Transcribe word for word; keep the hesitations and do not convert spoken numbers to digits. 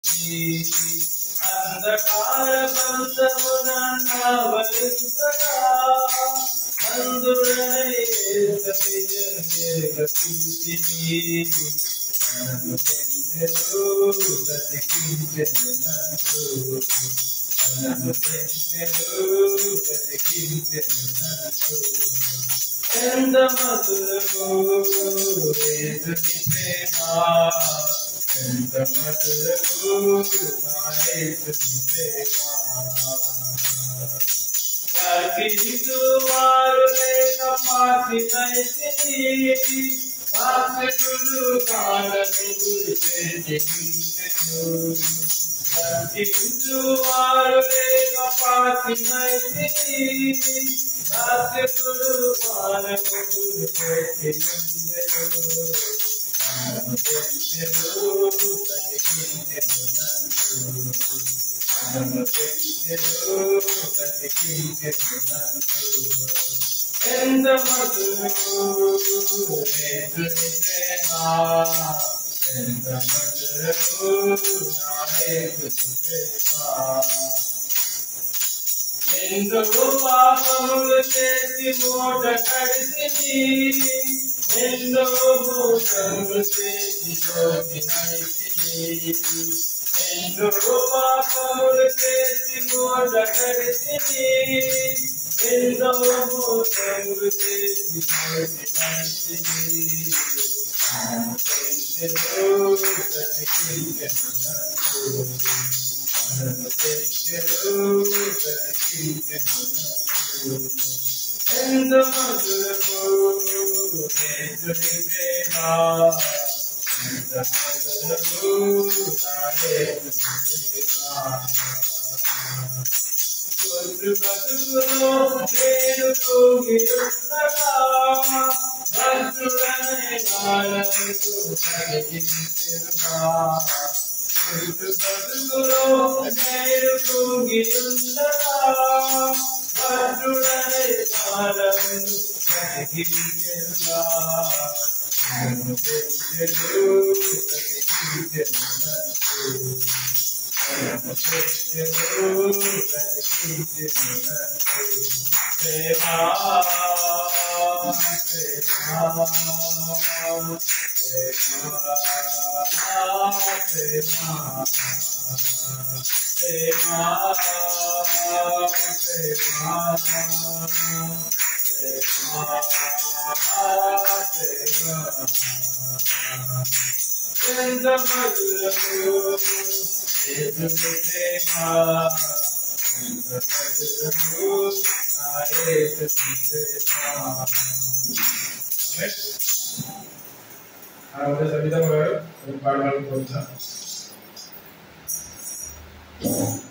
అంధకార బంధమున నావలించగా అందుడనై గతించిని నన్ను పెంచెను బ్రతికించెను నన్ను నన్ను పెంచెను బ్రతికించెను నన్ను ఎంత మధురము యేసుని ప్రేమ ఎంత మధురము నా యేసుని ప్రేమ వారు లేక పాటినైతిని వాక్యములు కాలము గురిచెను వారు లేక పాటినైతిని వాక్యములు కాలము గురిచెను నన్ను పెంచెను బ్రతికించెను నన్ను నన్ను పెంచెను బ్రతికించెను నన్ను ఎంత మధురము యేసుని ప్రేమ ఎంత మధురము నా యేసుని ప్రేమ ఎంతో పాపములు చేసి మూట కడిసిని ఎన్నో మోసములు చేసి జ్యోతినైతిని ఎన్నో పాపములు చేసి మూట కడిసిని ఎన్నో మోసములు చేసి జ్యోతినైతిని నన్ను పెంచెను బ్రతికించెను నన్ను నన్ను పెంచెను బ్రతికించెను నన్ను ఎంత మధురము యేసుని ప్రేమ ఎంత మధురము నా యేసుని ప్రేమ కొద్ది బతుకులో నేను తూగియుండగా భక్తుడనే నాలకు కలిగించెనుగా కొద్ది బతుకులో నేను తూగియుండగా భక్తుడనే నాలకు కలిగించెనుగా నన్ను పెంచెను బ్రతికించెను నన్ను నన్ను పెంచెను బ్రతికించెను నన్ను ప్రేమ ప్రేమ ఎంత మధురము యేసుని ప్రేమ ఎంత మధురము నా యేసుని ప్రేమ. ఆవిడ సవిత గారు పాడడానికి వచ్చారు.